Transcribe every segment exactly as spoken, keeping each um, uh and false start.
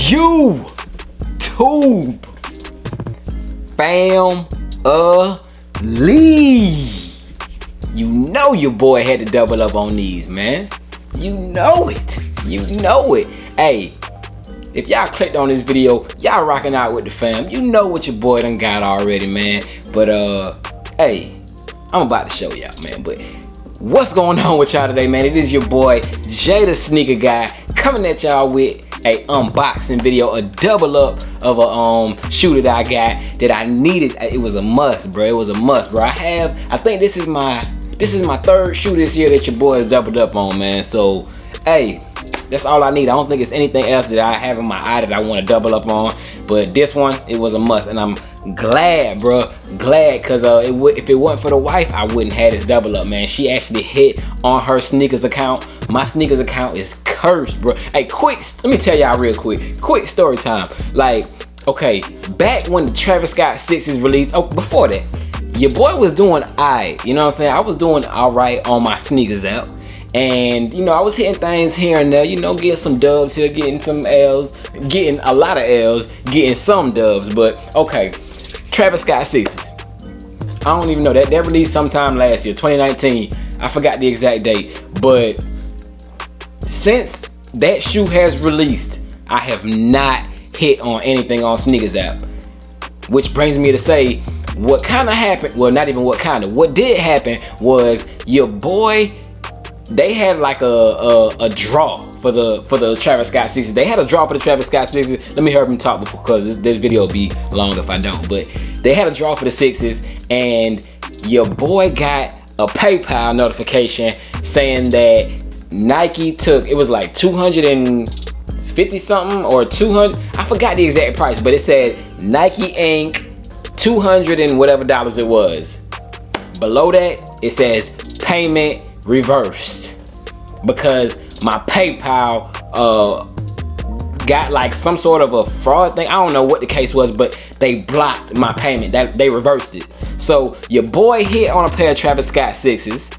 YouTube family. You know your boy had to double up on these, man. You know it. You know it. Hey, if y'all clicked on this video, y'all rocking out with the fam. You know what your boy done got already, man. But uh, hey, I'm about to show y'all, man. But what's going on with y'all today, man? It is your boy Jay the Sneaker Guy coming at y'all with a unboxing video, a double up of a um shoe that I got that I needed. It was a must, bro. It was a must, bro. I have, I think this is my this is my third shoe this year that your boy has doubled up on, man. So hey, that's all I need. I don't think it's anything else that I have in my eye that I want to double up on. But this one, it was a must, and I'm glad, bro. Glad, cause uh, it would if it wasn't for the wife, I wouldn't have this double up, man. She actually hit on her sneakers account. My sneakers account is cursed, bro. Hey, quick, let me tell y'all real quick. Quick story time. Like, okay, back when the Travis Scott sixes released, oh, before that, your boy was doing alright. You know what I'm saying? I was doing alright on my sneakers app. And you know, I was hitting things here and there, you know, getting some dubs here, getting some L's, getting a lot of L's, getting some dubs. But okay, Travis Scott sixes. I don't even know, that that released sometime last year, twenty nineteen. I forgot the exact date. But since that shoe has released, I have not hit on anything on sneakers app. Which brings me to say, what kind of happened, well, not even what kind of, what did happen was your boy, they had like a, a, a draw for the for the Travis Scott sixes. They had a draw for the Travis Scott sixes. Let me hear him talk because this, this video will be long if I don't. But they had a draw for the sixes, and your boy got a PayPal notification saying that Nike took, it was like two hundred fifty something or two hundred, I forgot the exact price, but it said Nike Incorporated two hundred and whatever dollars it was. Below that, it says payment reversed because my PayPal uh, got like some sort of a fraud thing. I don't know what the case was, but they blocked my payment. That they reversed it. So your boy hit on a pair of Travis Scott sixes,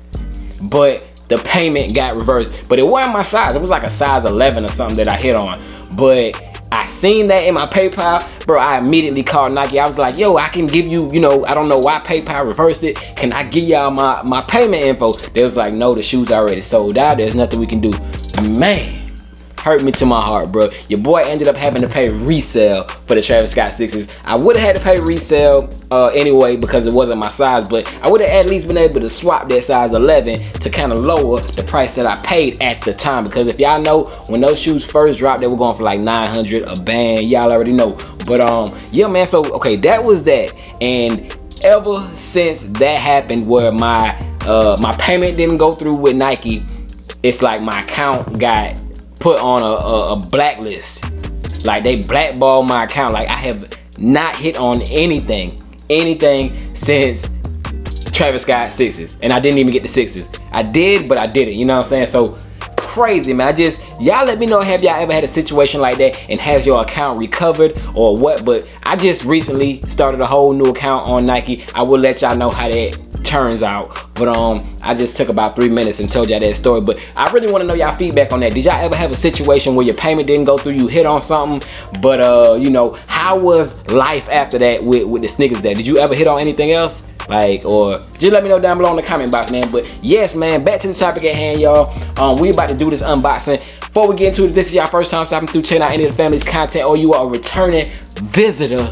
but the payment got reversed. But it wasn't my size. It was like a size eleven or something that I hit on. But I seen that in my PayPal, bro. I immediately called Nike. I was like, yo, I can give you, you know, I don't know why PayPal reversed it. Can I give y'all my, my payment info? They was like, no, the shoe's already sold out. There's nothing we can do. Man, hurt me to my heart, bro. Your boy ended up having to pay resale for the Travis Scott sixes. I would have had to pay resale uh, anyway because it wasn't my size, but I would have at least been able to swap that size eleven to kind of lower the price that I paid at the time. Because if y'all know, when those shoes first dropped, they were going for like nine hundred a band. Y'all already know. But um, yeah, man. So okay, that was that. And ever since that happened, where my uh my payment didn't go through with Nike, it's like my account got put on a, a, a blacklist. Like they blackballed my account. Like I have not hit on anything, anything since Travis Scott sixes. And I didn't even get the sixes. I did, but I didn't, you know what I'm saying? So crazy, man. I just, y'all let me know, have y'all ever had a situation like that and has your account recovered or what? But I just recently started a whole new account on Nike. I will let y'all know how that turns out, but um I just took about three minutes and told y'all that story. But I really want to know y'all feedback on that. Did y'all ever have a situation where your payment didn't go through, you hit on something, but uh you know, how was life after that with with the sneakers there? Did you ever hit on anything else? Like, or just let me know down below in the comment box, man. But yes, man, back to the topic at hand, y'all. Um, we about to do this unboxing. Before we get into it, if this is your first time stopping through, checking out any of the family's content, or you are a returning visitor,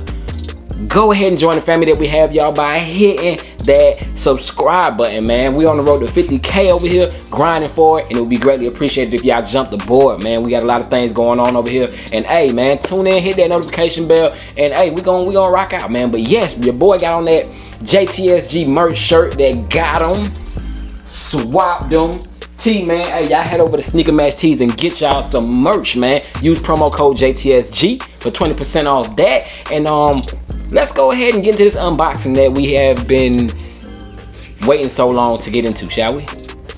go ahead and join the family that we have, y'all, by hitting that subscribe button, man. We on the road to fifty K over here, grinding for it, and it would be greatly appreciated if y'all jump the board, man. We got a lot of things going on over here, and hey, man, tune in, hit that notification bell, and hey, we gonna we gonna rock out, man. But yes, your boy got on that J T S G merch shirt that got him, swapped them. T, man, hey, y'all head over to Sneaker Match Tees and get y'all some merch, man. Use promo code J T S G for twenty percent off that, and um. let's go ahead and get into this unboxing that we have been waiting so long to get into, shall we?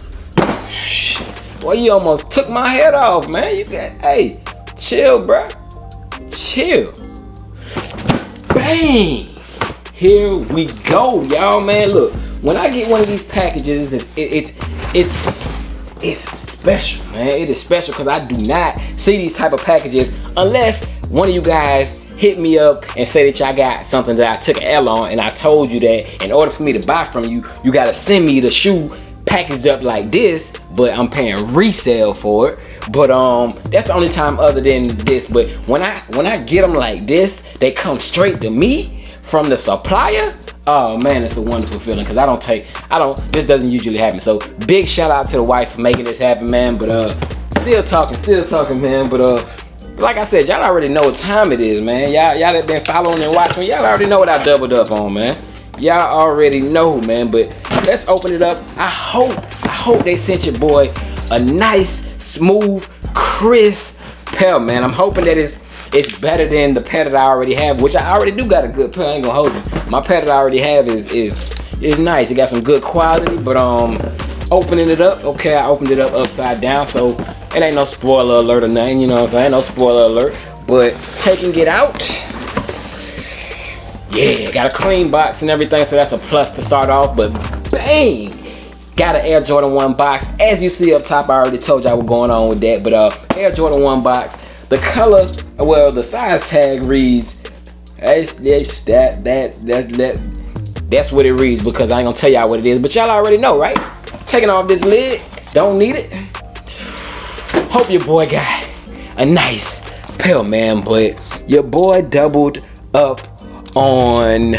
Boy, you almost took my head off, man. You got, hey, chill, bruh. Chill. Bang. Here we go, y'all, man. Look, when I get one of these packages, it's, it, it's, it's, it's special, man. It is special because I do not see these type of packages unless one of you guys hit me up and say that y'all got something that I took an L on, and I told you that in order for me to buy from you, you gotta send me the shoe packaged up like this, but I'm paying resale for it. But um, that's the only time other than this. But when I when I get them like this, they come straight to me from the supplier. Oh man, it's a wonderful feeling, because I don't take, I don't, this doesn't usually happen. So big shout out to the wife for making this happen, man. But uh, still talking, still talking, man. But uh, like I said, y'all already know what time it is, man. Y'all y'all that been following and watching, y'all already know what I doubled up on, man. Y'all already know, man. But let's open it up. I hope, I hope they sent your boy a nice, smooth, crisp pair, man. I'm hoping that it's it's better than the pair that I already have, which I already do got a good pair. I ain't gonna hold you. My pair that I already have is is is nice. It got some good quality, but um, opening it up, okay, I opened it up upside down, so it ain't no spoiler alert or nothing, you know what I'm saying? No spoiler alert. But taking it out, yeah, got a clean box and everything, so that's a plus to start off. But bang, got an Air Jordan one box. As you see up top, I already told y'all what's going on with that. But uh, Air Jordan one box. The color, well, the size tag reads, that's, that's, that, that, that, that, that's what it reads, because I ain't gonna tell y'all what it is, but y'all already know, right? Taking off this lid, don't need it. Hope your boy got a nice pair, man, but your boy doubled up on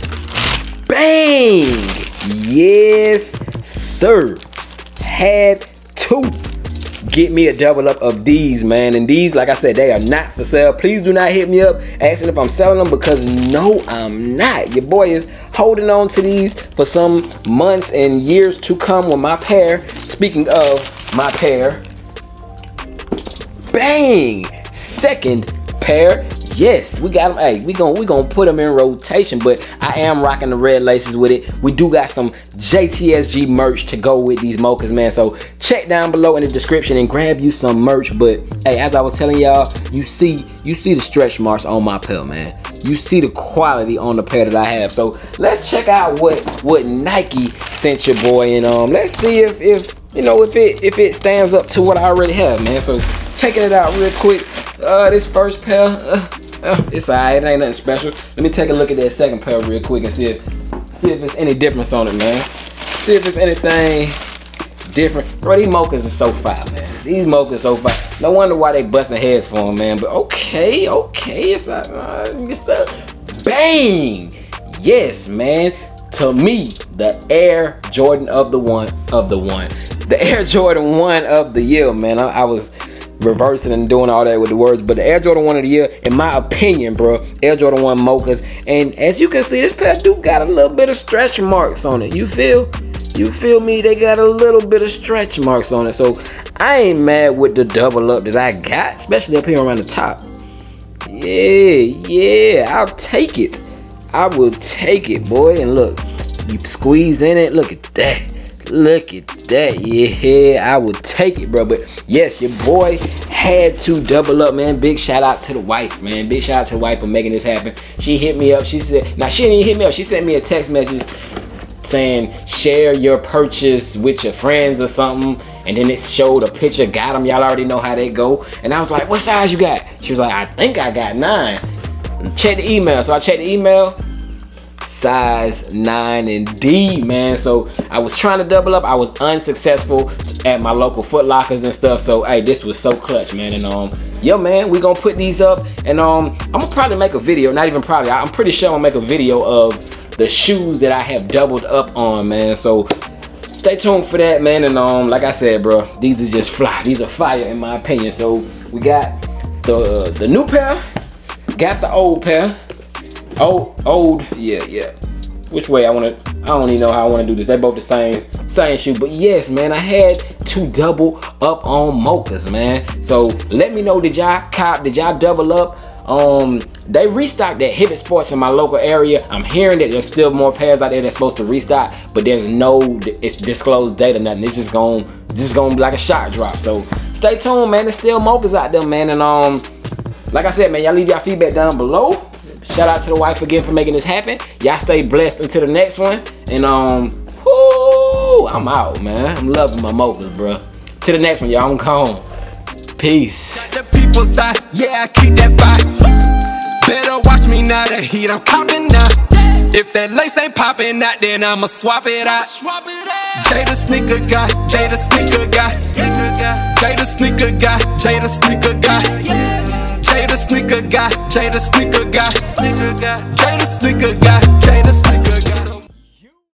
bang. Yes, sir. Had to get me a double up of these, man. And these, like I said, they are not for sale. Please do not hit me up asking if I'm selling them, because no, I'm not. Your boy is holding on to these for some months and years to come with my pair. Speaking of my pair, bang, second pair. Yes, we got them. Hey, we gonna we gonna put them in rotation, but I am rocking the red laces with it. We do got some J T S G merch to go with these mochas, man. So check down below in the description and grab you some merch. But hey, as I was telling y'all, you see you see the stretch marks on my pair, man. You see the quality on the pair that I have. So let's check out what what Nike sent your boy, and um, let's see if if you know if it if it stands up to what I already have, man. So taking it out real quick. Uh, this first pair. Uh, Uh, it's alright, it ain't nothing special. Let me take a look at that second pair real quick and see if see if there's any difference on it, man. See if there's anything different. Bro, these mochas are so fire, man. These mochas so fire. No wonder why they busting heads for them, man. But okay, okay, it's uh, it's uh, bang. Yes, man. To me, the Air Jordan of the one of the one, the Air Jordan one of the year, man. I, I was reversing and doing all that with the words, but the Air Jordan one of the year, in my opinion, bro, Air Jordan one mochas. And as you can see, this pair do got a little bit of stretch marks on it. You feel? You feel me? They got a little bit of stretch marks on it. So I ain't mad with the double up that I got, especially up here around the top. Yeah, yeah, I'll take it. I will take it, boy. And look, you squeeze in it. Look at that. Look at that. Yeah, I would take it, bro. But yes, your boy had to double up, man. Big shout out to the wife, man. Big shout out to the wife for making this happen. She hit me up. She said, now she didn't even hit me up. She sent me a text message saying share your purchase with your friends or something, and then it showed a picture. Got them. Y'all already know how they go. And I was like, what size you got? She was like, I think I got nine. Check the email. So I checked the email. Size nine and D, man. So I was trying to double up. I was unsuccessful at my local Foot Lockers and stuff. So hey, this was so clutch, man. And um, yo, man, we gonna put these up, and um, I'm gonna probably make a video. Not even probably. I'm pretty sure I'm gonna make a video of the shoes that I have doubled up on, man. So stay tuned for that, man. And um, like I said, bro, these are just fly. These are fire in my opinion. So we got the the new pair, got the old pair. Old, old, yeah, yeah. Which way I want to, I don't even know how I want to do this. They both the same, same shoe. But yes, man, I had to double up on mochas, man. So let me know, did y'all cop, did y'all double up? Um, they restocked at Hibbett Sports in my local area. I'm hearing that there's still more pairs out there that's supposed to restock, but there's no it's disclosed data, nothing. It's just going, just going to be like a shot drop. So stay tuned, man. There's still mochas out there, man. And um, like I said, man, y'all leave y'all feedback down below. Shout out to the wife again for making this happen. Y'all stay blessed until the next one. And um, whoo, I'm out, man. I'm loving my mochas, bro. To the next one, y'all. I'm gone. Peace. The people side, yeah, I keep that fight. heat, I'm copping now. If that lace ain't popping out, then I'ma swap it out. Jada sneaker guy, Jada sneaker guy, Jada sneaker guy, Jada sneaker guy, Jada sneaker guy, Jada sneaker guy, Jada sneaker guy, Jada sneaker guy.